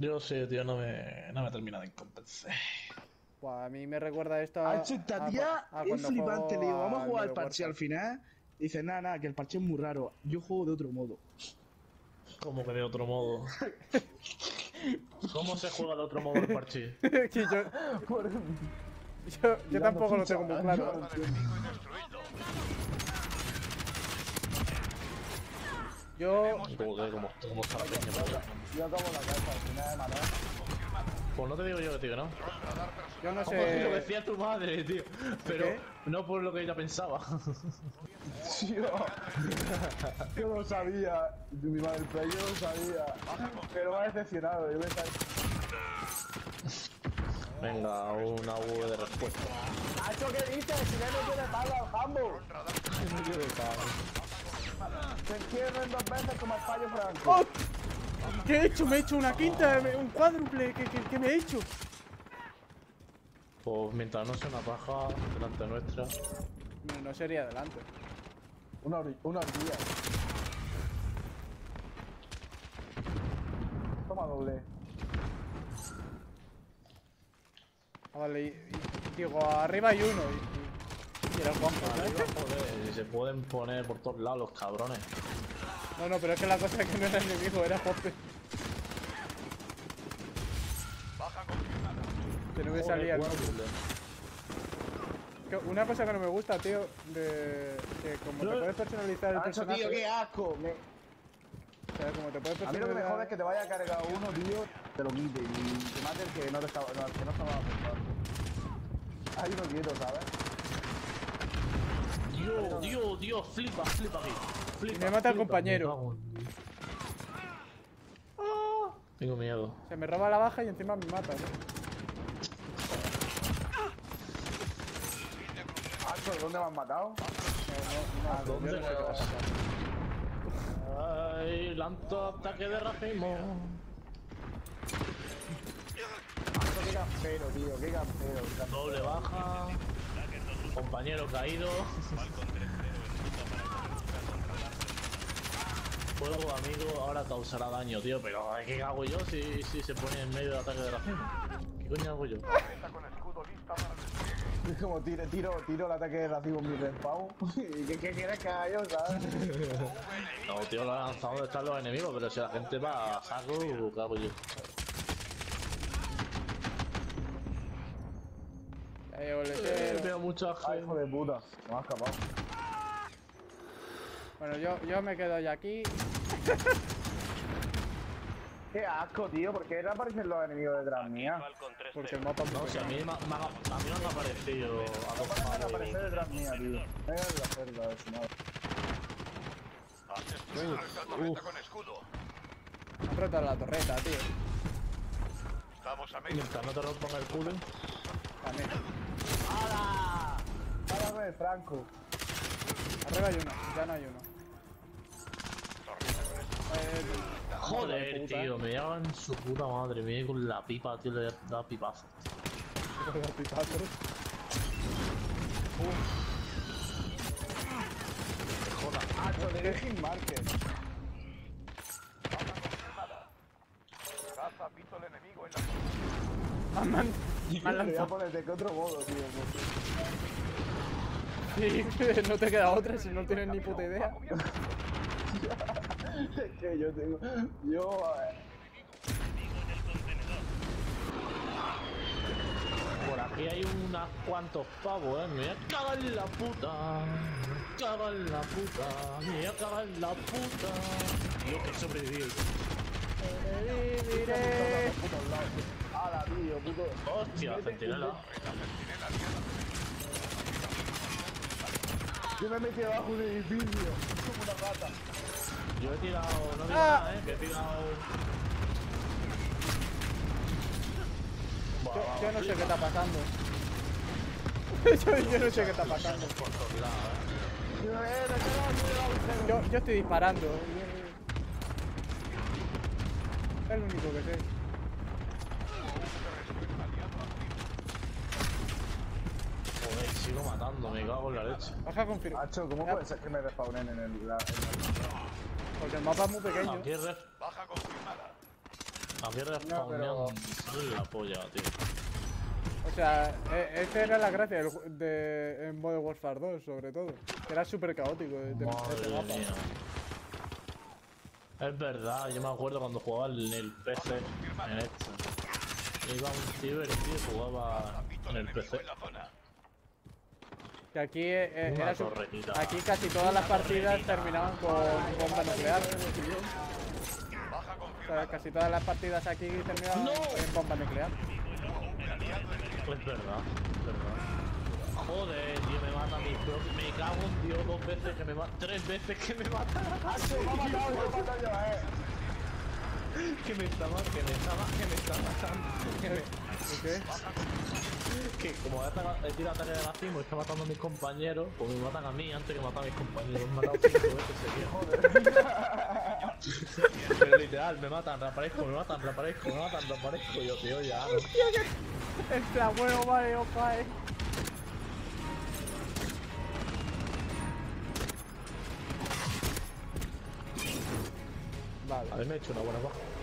Yo sé, tío, no me termina de convencer. Buah, a mí me recuerda esto Esta tía a es cuando flipante. Le digo, vamos a al jugar al Modern parche al Warfare. final. Dice, nada, que el parche es muy raro. Yo juego de otro modo. ¿Cómo que de otro modo? ¿Cómo se juega de otro modo el parche? Que Por- yo tirando tampoco lo ficha, tengo muy yo claro. no entiendo. Yo... Joder, ¿cómo está la peña, por Dios. Yo acabo la casa al final de matar. Pues no te digo yo, tío, ¿no? Yo no Lo que sé... decía tu madre, tío. Pero ¿Qué? no por lo que ella pensaba. Yo lo sabía. Mi madre, pero yo lo sabía. Pero me ha decepcionado. Yo pensaba... Venga, una V de respuesta. Nacho, ¿qué dices? Si no tiene palo al jambo. Se entierren 2 veces como el fallo franco. ¡Oh! ¿Qué he hecho? Me he hecho una quinta, un cuádruple. ¿Qué me he hecho? Pues mientras no sea una paja delante nuestra. No sería adelante. Una horquilla. Toma doble. Ah, vale, digo, arriba hay uno. Y era Juanjo, Arriba, ¿sabes? joder, y se pueden poner por todos lados los cabrones. No, pero es que la cosa es que no era enemigo, era Jope. Que no me salía el nombre. Que una cosa que no me gusta, tío, que como te puedes personalizar el Nacho, personaje... tío, qué asco. O sea, como te puedes A mí lo que me personalizar... jode es que te vaya a cargar uno, tío, te lo quite y te mate el que no estaba apuntando. Hay uno quieto, ¿sabes? Dios, flipa aquí. Flipa, Y me mata el flipa, compañero. me cago en- Tengo miedo. Se me roba la baja y encima me mata, ¿no? Nacho, ¿dónde me han matado? ¿Dónde? Yo no sé qué pasa. Ay, lanzo ataque de racismo. Nacho, qué campero, tío, qué campero. Doble baja. Compañero caído. Fuego amigo ahora causará daño, tío, pero ¿qué hago yo si se pone en medio de ataque de racismo? ¿Qué coño hago yo? Es como tiro el ataque de racismo en mi respawn. ¿Y qué quieres que haga yo, sabes? No, tío, lo he lanzado donde están los enemigos, pero si la gente va a saco, ¿qué hago yo? Veo mucha Ay, gente. hijo de puta, me ha escapado. Bueno, yo me quedo ya aquí. Qué asco, tío, ¿por qué no aparecen los enemigos detrás mía? Porque el mapa es muy No, si a mí, a mí no me ha aparecido a dos Van a palos. aparecer detrás mía, tío. Venga a hacerla, de su madre. Han roto la torreta, tío. Mientras no te rompan el culo. También. ¡Hala! ¡Párame, Franco! Arriba hay uno, ya no hay uno. Joder, puta, tío, me llevan en su puta madre. Me viene con la pipa, tío, le da pipazo. Con los pipazos. ¡Hacho, le dejé en marker! Me han Le voy a lanzado. poner de que otro modo, tío. Sí, no te queda otra si no tienes ni puta idea. Es que yo tengo... Por aquí hay unos cuantos pavos, Me voy a cagar en la puta. Me cago en la puta. Me voy a cagar en la puta. Dios, que sobreviví. Sobreviviré. ¡Hala, tío, puto! Hostia, centinela. Yo me metí debajo de un edificio, como una rata. Yo he tirado, no digo nada, que he tirado. Yo no sé qué está pasando. yo no sé qué está pasando. Por todos lados, Yo estoy disparando. Es lo único que sé. Joder, sigo matando, me cago en la leche. Baja confirma. Macho, ¿cómo puede ser que me respawnen en la... Porque el mapa es muy pequeño. Aquí es ref. A mí respawnean sale la polla, tío. O sea, esa era la gracia en Modern Warfare 2, sobre todo. Era súper caótico este Madre mapa. mía. Es verdad, yo me acuerdo cuando jugaba en el PC, en este. Iba a un ciber, tío, y jugaba en el PC. Que aquí Una era torretita. aquí casi todas las partidas terminaban con bomba nuclear. O sea, casi todas las partidas aquí terminaban en bomba nuclear. Es verdad, es verdad. Joder, tío, me mata mi propio. Me cago en Dios, 2 veces que me mata. 3 veces que me mata. Que me está matando. ¿Qué? Que como he tirado ataque de racimo y está matando a mis compañeros, pues me matan a mí antes que matar a mis compañeros. Me han matado 5 veces seguidas. Pero literal, me matan, reaparezco, me matan, reaparezco, me matan, reaparezco. Yo, tío, ya. El flamuelo vale, opa, Vale. A ver, me he hecho una buena baja.